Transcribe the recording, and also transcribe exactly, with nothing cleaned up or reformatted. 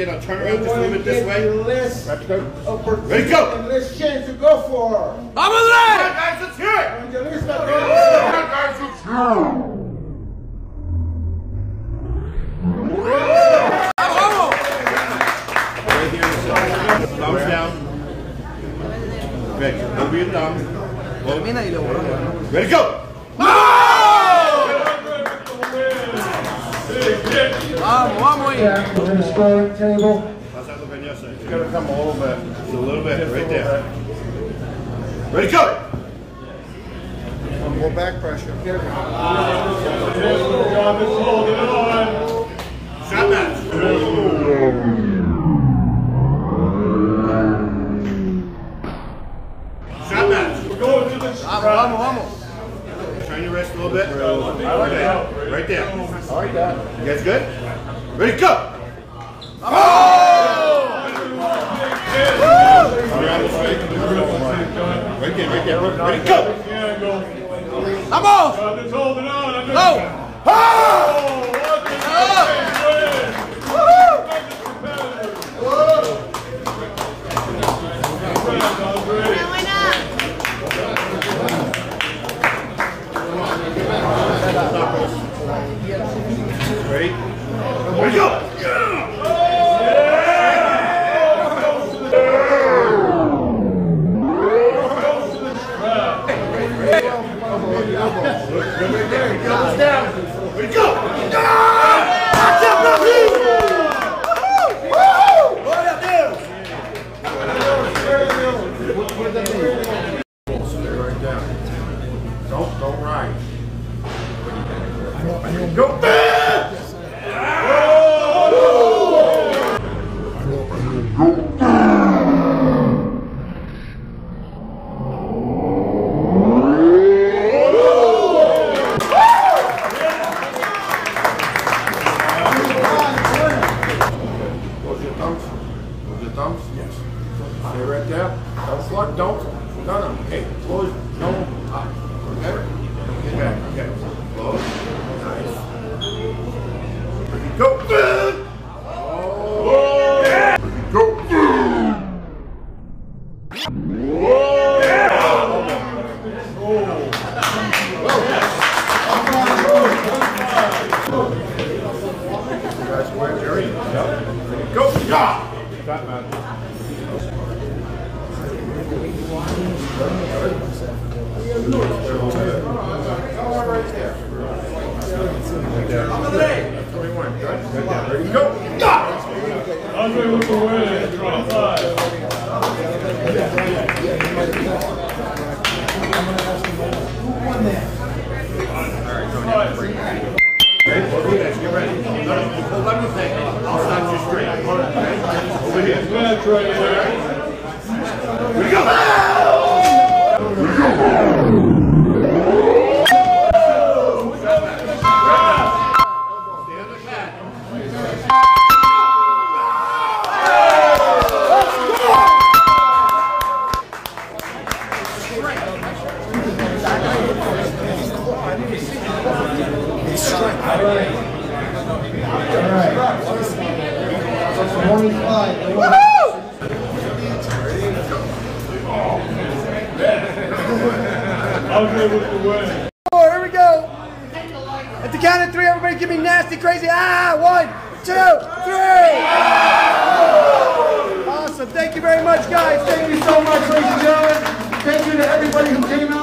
get a turnaround just a little bit this way. Less Ready to go? Ready to go. And less chance to go for. I'm on that! Guys, let's hear it! Evangelista, go. Guys, let's hear it! Thumbs down. Ready. Over your thumb. Ready to go! Vamos, vamos ahí. Yeah, we're in the scoring table. How's that look on your side? It's got to come a little bit. Just a little bit, right there. Ready to go! One more back pressure. Shot match. Shot match. Vamos, vamos, vamos. Turn your wrist a little bit. I like that. Right there. I like that. You guys good? Ready to go! Oh! Right there, right there. Ready to go! Vamos! Go! Oh! Ready? Ready to go! Elbows down. Ready to go! Watch out, Rocky! What up, dude? Stay right down. Don't, don't ride. Go! Stay right there. Don't flood. Don't. No, no. Okay. Close. No. Up. Okay. Okay. Okay. Close. Nice. Ready to go. Oh. Yeah. Ready to go. You guys were Jerry. Yep. Ready to go. Yeah. That man. Ready to go! André with the win, twenty-five. Okay, we'll do this. Get ready. Hold everything. I'll stop you straight. Okay? Over here. Ready to go! Oh, here we go. At the count of three, everybody give me nasty, crazy. Ah, one, two, three. Awesome. Thank you very much, guys. Thank you so much, ladies and gentlemen. Thank you to everybody who came out.